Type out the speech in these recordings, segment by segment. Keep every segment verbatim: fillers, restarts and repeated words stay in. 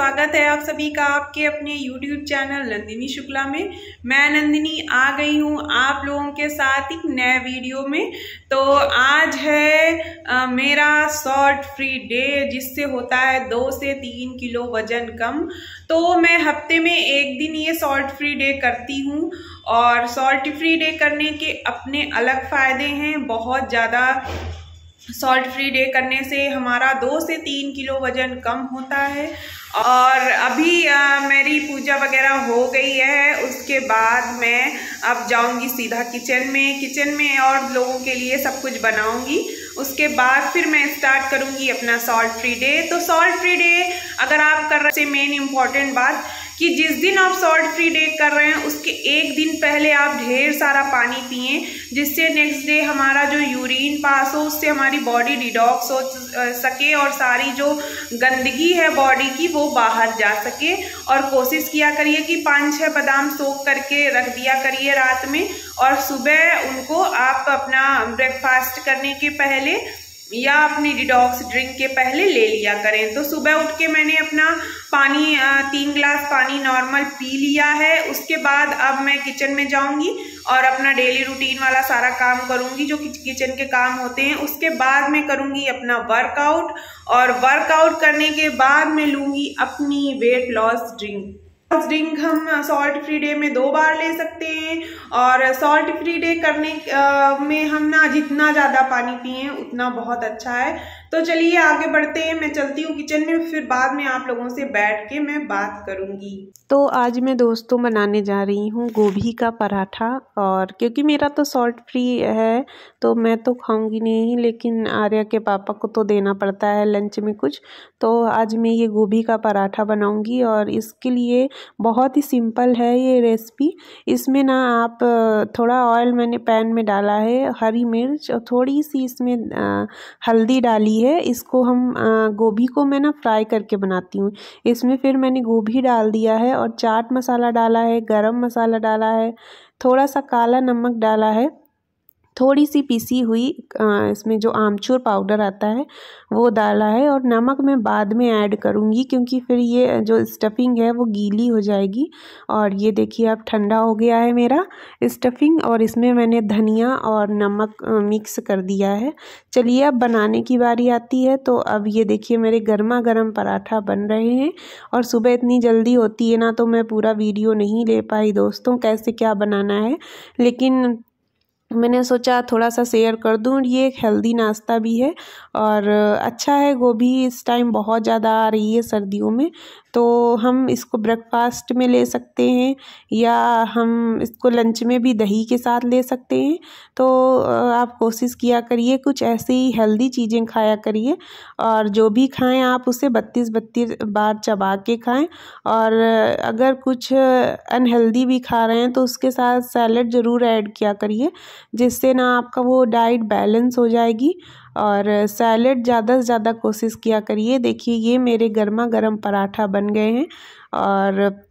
स्वागत है आप सभी का आपके अपने यूट्यूब चैनल नंदिनी शुक्ला में। मैं नंदिनी आ गई हूँ आप लोगों के साथ एक नए वीडियो में। तो आज है आ, मेरा सॉल्ट फ्री डे, जिससे होता है दो से तीन किलो वजन कम। तो मैं हफ्ते में एक दिन ये सॉल्ट फ्री डे करती हूँ और सॉल्ट फ्री डे करने के अपने अलग फायदे हैं, बहुत ज़्यादा। सॉल्ट फ्री डे करने से हमारा दो से तीन किलो वजन कम होता है। और अभी आ, मेरी पूजा वगैरह हो गई है, उसके बाद मैं अब जाऊंगी सीधा किचन में किचन में और लोगों के लिए सब कुछ बनाऊंगी। उसके बाद फिर मैं स्टार्ट करूंगी अपना सॉल्ट फ्री डे। तो सॉल्ट फ्री डे अगर आप कर रहे हैं, मेन इम्पॉर्टेंट बात कि जिस दिन आप सॉल्ट फ्री डे कर रहे हैं उसके एक दिन पहले आप ढेर सारा पानी पिएं, जिससे नेक्स्ट डे हमारा जो यूरिन पास हो उससे हमारी बॉडी डिटॉक्स हो सके और सारी जो गंदगी है बॉडी की वो बाहर जा सके। और कोशिश किया करिए कि पाँच छः बादाम सोख करके रख दिया करिए रात में, और सुबह उनको आप अपना ब्रेकफास्ट करने के पहले या अपनी डिटॉक्स ड्रिंक के पहले ले लिया करें। तो सुबह उठ के मैंने अपना पानी तीन गिलास पानी नॉर्मल पी लिया है। उसके बाद अब मैं किचन में जाऊंगी और अपना डेली रूटीन वाला सारा काम करूंगी जो किचन के काम होते हैं। उसके बाद मैं करूंगी अपना वर्कआउट, और वर्कआउट करने के बाद मैं लूंगी अपनी वेट लॉस ड्रिंक। ड्रिंक हम सॉल्ट फ्री डे में दो बार ले सकते हैं, और सॉल्ट फ्री डे करने में हम ना जितना ज़्यादा पानी पिए उतना बहुत अच्छा है। तो चलिए आगे बढ़ते हैं, मैं चलती हूँ किचन में, फिर बाद में आप लोगों से बैठ के मैं बात करूँगी। तो आज मैं दोस्तों बनाने जा रही हूँ गोभी का पराठा, और क्योंकि मेरा तो सॉल्ट फ्री है तो मैं तो खाऊंगी नहीं, लेकिन आर्या के पापा को तो देना पड़ता है लंच में कुछ। तो आज मैं ये गोभी का पराठा बनाऊंगी, और इसके लिए बहुत ही सिंपल है ये रेसिपी। इसमें ना आप थोड़ा ऑयल मैंने पैन में डाला है, हरी मिर्च और थोड़ी सी इसमें हल्दी डाली है। इसको हम गोभी को मैं ना फ्राई करके बनाती हूँ। इसमें फिर मैंने गोभी डाल दिया है और चाट मसाला डाला है, गरम मसाला डाला है, थोड़ा सा काला नमक डाला है, थोड़ी सी पिसी हुई इसमें जो आमचूर पाउडर आता है वो डाला है। और नमक मैं बाद में ऐड करूँगी क्योंकि फिर ये जो स्टफिंग है वो गीली हो जाएगी। और ये देखिए अब ठंडा हो गया है मेरा स्टफिंग, और इसमें मैंने धनिया और नमक मिक्स कर दिया है। चलिए अब बनाने की बारी आती है। तो अब ये देखिए मेरे गर्मा गर्म पराठा बन रहे हैं, और सुबह इतनी जल्दी होती है ना तो मैं पूरा वीडियो नहीं ले पाई दोस्तों कैसे क्या बनाना है, लेकिन मैंने सोचा थोड़ा सा शेयर कर दूँ। ये एक हेल्दी नाश्ता भी है और अच्छा है। गोभी इस टाइम बहुत ज़्यादा आ रही है सर्दियों में, तो हम इसको ब्रेकफास्ट में ले सकते हैं या हम इसको लंच में भी दही के साथ ले सकते हैं। तो आप कोशिश किया करिए कुछ ऐसे ही हेल्दी चीज़ें खाया करिए, और जो भी खाएं आप उसे बत्तीस बत्तीस बार चबा के खाएं। और अगर कुछ अनहेल्दी भी खा रहे हैं तो उसके साथ सैलेड ज़रूर ऐड किया करिए, जिससे ना आपका वो डाइट बैलेंस हो जाएगी। और सैलेड ज़्यादा से ज़्यादा कोशिश किया करिए। देखिए ये मेरे गर्मा गर्म पराठा बन गए हैं, और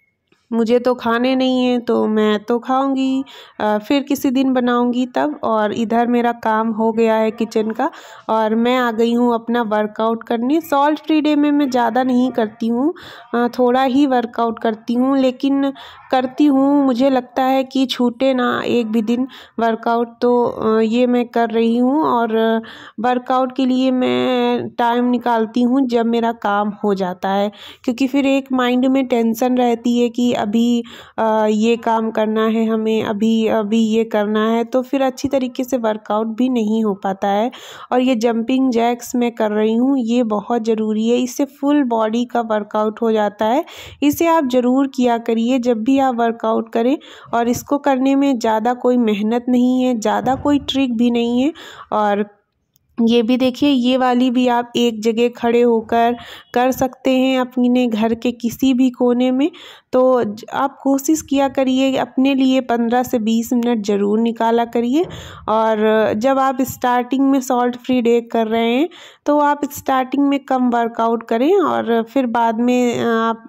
मुझे तो खाने नहीं हैं तो मैं तो खाऊंगी, फिर किसी दिन बनाऊंगी तब। और इधर मेरा काम हो गया है किचन का, और मैं आ गई हूँ अपना वर्कआउट करने। सॉल्ट फ्री डे में मैं ज़्यादा नहीं करती हूँ, थोड़ा ही वर्कआउट करती हूँ, लेकिन करती हूँ। मुझे लगता है कि छूटे ना एक भी दिन वर्कआउट, तो ये मैं कर रही हूँ। और वर्कआउट के लिए मैं टाइम निकालती हूँ जब मेरा काम हो जाता है, क्योंकि फिर एक माइंड में टेंशन रहती है कि अभी आ, ये काम करना है हमें, अभी अभी ये करना है, तो फिर अच्छी तरीके से वर्कआउट भी नहीं हो पाता है। और ये जंपिंग जैक्स मैं कर रही हूँ, ये बहुत ज़रूरी है, इससे फुल बॉडी का वर्कआउट हो जाता है। इसे आप ज़रूर किया करिए जब भी आप वर्कआउट करें। और इसको करने में ज़्यादा कोई मेहनत नहीं है, ज़्यादा कोई ट्रिक भी नहीं है। और ये भी देखिए ये वाली भी आप एक जगह खड़े होकर कर सकते हैं अपने घर के किसी भी कोने में। तो आप कोशिश किया करिए अपने लिए पंद्रह से बीस मिनट ज़रूर निकाला करिए। और जब आप स्टार्टिंग में सॉल्ट फ्री डे कर रहे हैं तो आप स्टार्टिंग में कम वर्कआउट करें और फिर बाद में आप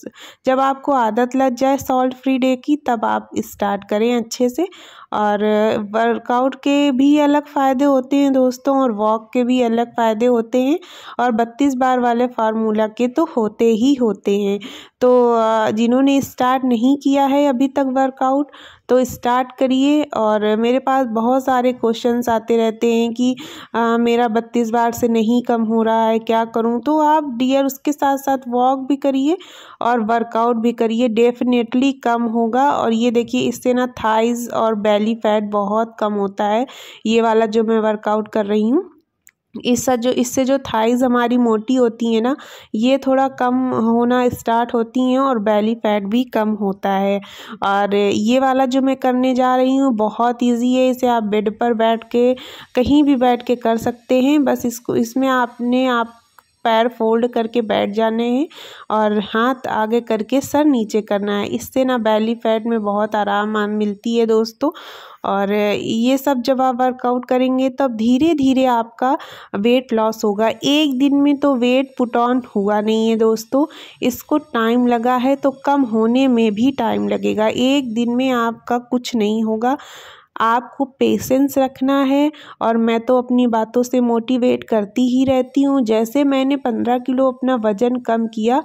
जब आपको आदत लग जाए सॉल्ट फ्री डे की तब आप स्टार्ट करें अच्छे से। और वर्कआउट के भी अलग फ़ायदे होते हैं दोस्तों, और वॉक के भी अलग फ़ायदे होते हैं, और बत्तीस बार वाले फार्मूला के तो होते ही होते हैं। तो जिन्होंने स्टार्ट नहीं किया है अभी तक वर्कआउट तो स्टार्ट करिए। और मेरे पास बहुत सारे क्वेश्चंस आते रहते हैं कि आ, मेरा बत्तीस बार से नहीं कम हो रहा है, क्या करूं। तो आप डियर उसके साथ साथ वॉक भी करिए और वर्कआउट भी करिए, डेफिनेटली कम होगा। और ये देखिए इससे ना थाइज़ और बेली फैट बहुत कम होता है। ये वाला जो मैं वर्कआउट कर रही हूँ इससे जो इससे जो थाइज़ हमारी मोटी होती है ना, ये थोड़ा कम होना स्टार्ट होती हैं और बेली फैट भी कम होता है। और ये वाला जो मैं करने जा रही हूँ बहुत इजी है, इसे आप बेड पर बैठ के कहीं भी बैठ के कर सकते हैं। बस इसको इसमें आपने आप पैर फोल्ड करके बैठ जाने हैं और हाथ आगे करके सर नीचे करना है। इससे ना बेली फैट में बहुत आराम मिलती है दोस्तों। और ये सब जब आप वर्कआउट करेंगे तब धीरे धीरे आपका वेट लॉस होगा। एक दिन में तो वेट पुट ऑन हुआ नहीं है दोस्तों, इसको टाइम लगा है, तो कम होने में भी टाइम लगेगा। एक दिन में आपका कुछ नहीं होगा, आपको पेशेंस रखना है। और मैं तो अपनी बातों से मोटिवेट करती ही रहती हूँ। जैसे मैंने पंद्रह किलो अपना वज़न कम किया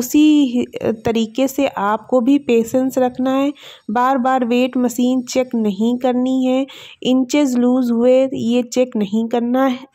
उसी तरीके से आपको भी पेशेंस रखना है। बार बार वेट मशीन चेक नहीं करनी है, इंचेस लूज़ हुए ये चेक नहीं करना है।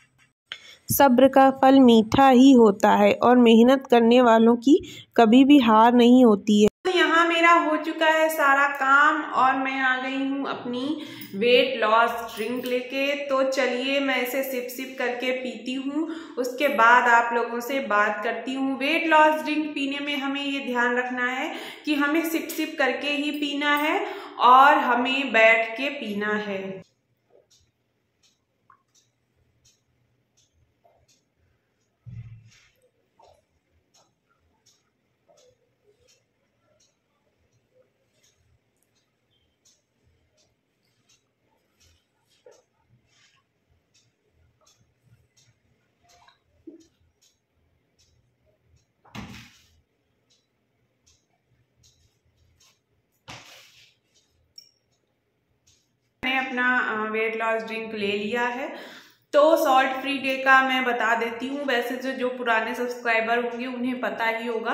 सब्र का फल मीठा ही होता है और मेहनत करने वालों की कभी भी हार नहीं होती है। यहाँ मेरा हो चुका है सारा काम और मैं आ गई हूँ अपनी वेट लॉस ड्रिंक लेके। तो चलिए मैं इसे सिप सिप करके पीती हूँ, उसके बाद आप लोगों से बात करती हूँ। वेट लॉस ड्रिंक पीने में हमें ये ध्यान रखना है कि हमें सिप सिप करके ही पीना है और हमें बैठ के पीना है। मैंने अपना वेट लॉस ड्रिंक ले लिया है। तो सॉल्ट फ्री डे का मैं बता देती हूँ। वैसे जो जो पुराने सब्सक्राइबर होंगे उन्हें पता ही होगा,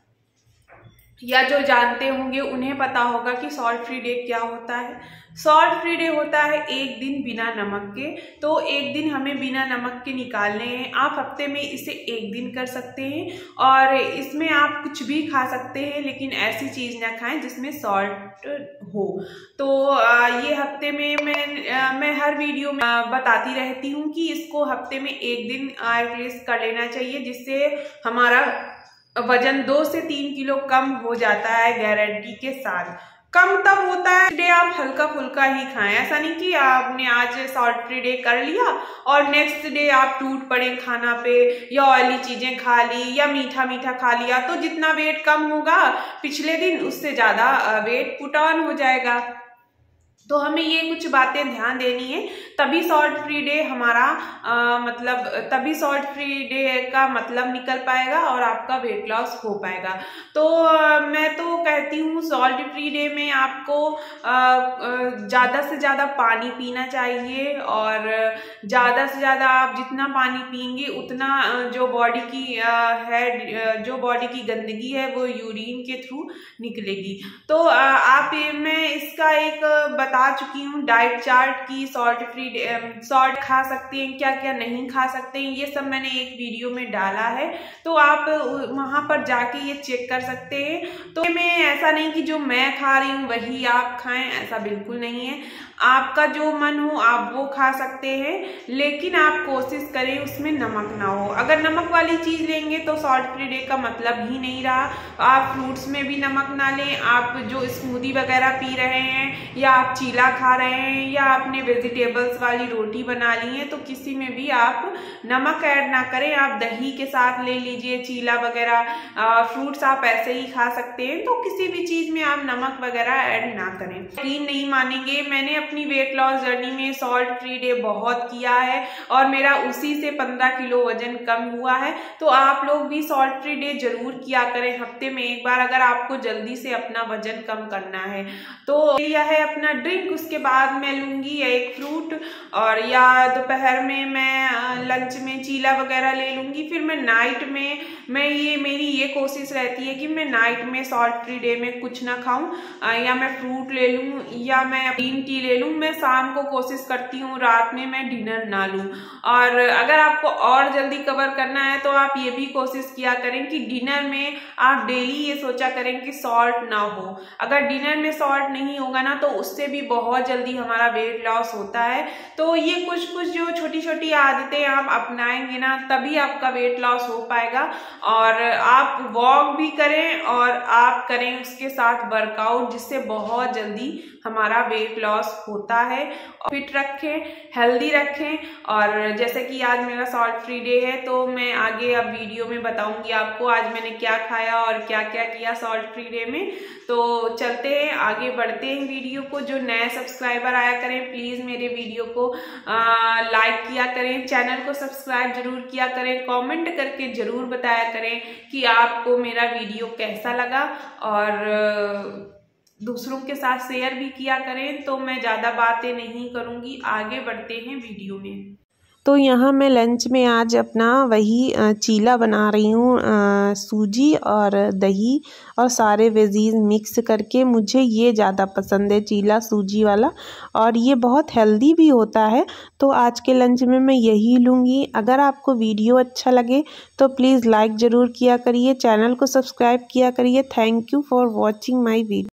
या जो जानते होंगे उन्हें पता होगा कि सॉल्ट फ्री डे क्या होता है। सॉल्ट फ्री डे होता है एक दिन बिना नमक के। तो एक दिन हमें बिना नमक के निकालने हैं। आप हफ्ते में इसे एक दिन कर सकते हैं और इसमें आप कुछ भी खा सकते हैं, लेकिन ऐसी चीज़ ना खाएं जिसमें सॉल्ट हो। तो ये हफ्ते में मैं मैं हर वीडियो में बताती रहती हूँ कि इसको हफ्ते में एक दिन एटलीस्ट कर लेना चाहिए, जिससे हमारा वजन दो से तीन किलो कम हो जाता है गारंटी के साथ। कम तब होता है डे आप हल्का फुल्का ही खाएं। ऐसा नहीं कि आपने आज सॉल्ट फ्री डे कर लिया और नेक्स्ट डे आप टूट पड़े खाना पे, या ऑयली चीजें खा ली या मीठा मीठा खा लिया। तो जितना वेट कम होगा पिछले दिन उससे ज्यादा वेट पुट ऑन हो जाएगा। तो हमें ये कुछ बातें ध्यान देनी है, तभी सॉल्ट फ्री डे हमारा आ, मतलब तभी सॉल्ट फ्री डे का मतलब निकल पाएगा और आपका वेट लॉस हो पाएगा। तो आ, मैं तो कहती हूँ सॉल्ट फ्री डे में आपको ज़्यादा से ज़्यादा पानी पीना चाहिए, और ज़्यादा से ज़्यादा आप जितना पानी पिएंगे उतना जो बॉडी की आ, है जो बॉडी की गंदगी है वो यूरिन के थ्रू निकलेगी। तो आ, आप मैं इसका एक बता बता चुकी हूँ डाइट चार्ट की, सॉल्ट फ्री सॉल्ट खा सकते हैं, क्या क्या नहीं खा सकते हैं, ये सब मैंने एक वीडियो में डाला है। तो आप वहां पर जाके ये चेक कर सकते हैं। तो मैं ऐसा नहीं कि जो मैं खा रही हूँ वही आप खाएं, ऐसा बिल्कुल नहीं है। आपका जो मन हो आप वो खा सकते हैं, लेकिन आप कोशिश करें उसमें नमक ना हो। अगर नमक वाली चीज लेंगे तो सॉल्ट फ्री डे का मतलब ही नहीं रहा। आप फ्रूट्स में भी नमक ना लें, आप जो स्मूदी वगैरह पी रहे हैं या आप चीला खा रहे हैं या आपने वेजिटेबल्स वाली रोटी बना ली है तो किसी में भी आप नमक ऐड ना करें। आप दही के साथ ले लीजिए चीला वगैरह, फ्रूट्स आप ऐसे ही खा सकते हैं, तो किसी भी चीज में आप नमक वगैरह ऐड ना करें। यकीन नहीं मानेंगे, मैंने अपनी वेट लॉस जर्नी में सॉल्ट फ्री डे बहुत किया है और मेरा उसी से पंद्रह किलो वजन कम हुआ है। तो आप लोग भी सॉल्ट फ्री डे जरूर किया करें हफ्ते में एक बार, अगर आपको जल्दी से अपना वजन कम करना है। तो यह है अपना ड्रिंक, उसके बाद मैं लूंगी एक फ्रूट और या दोपहर में मैं लंच में चीला वगैरह ले लूंगी। फिर मैं नाइट में मैं ये मेरी ये कोशिश रहती है कि मैं नाइट में सॉल्ट फ्री डे में कुछ ना खाऊं, या मैं फ्रूट ले लूं या मैं ग्रीन टी ले लूं। मैं शाम को कोशिश करती हूँ रात में मैं डिनर ना लूं। और अगर आपको और जल्दी कवर करना है तो आप ये भी कोशिश किया करें कि डिनर में आप डेली ये सोचा करें कि सॉल्ट ना हो। अगर डिनर में सॉल्ट नहीं होगा ना तो उससे भी बहुत जल्दी हमारा वेट लॉस होता है। तो ये कुछ कुछ जो छोटी छोटी आदतें आप अपनाएंगे ना तभी आपका वेट लॉस हो पाएगा। और आप वॉक भी करें और आप करें उसके साथ वर्कआउट, जिससे बहुत जल्दी हमारा वेट लॉस होता है। फिट रखें, हेल्दी रखें। और जैसे कि आज मेरा सॉल्ट फ्री डे है तो मैं आगे अब वीडियो में बताऊंगी आपको आज मैंने क्या खाया और क्या क्या किया सॉल्ट फ्री डे में। तो चलते हैं आगे बढ़ते हैं वीडियो को। जो नए सब्सक्राइबर आया करें प्लीज मेरे वीडियो को आ, लाइक किया करें, चैनल को सब्सक्राइब जरूर किया करें, कमेंट करके जरूर बताया करें कि आपको मेरा वीडियो कैसा लगा और दूसरों के साथ शेयर भी किया करें। तो मैं ज़्यादा बातें नहीं करूँगी, आगे बढ़ते हैं वीडियो में। तो यहाँ मैं लंच में आज अपना वही चीला बना रही हूँ, सूजी और दही और सारे वेजीज मिक्स करके। मुझे ये ज़्यादा पसंद है चीला सूजी वाला, और ये बहुत हेल्दी भी होता है। तो आज के लंच में मैं यही लूँगी। अगर आपको वीडियो अच्छा लगे तो प्लीज़ लाइक ज़रूर किया करिए, चैनल को सब्सक्राइब किया करिए। Thank you for watching my video.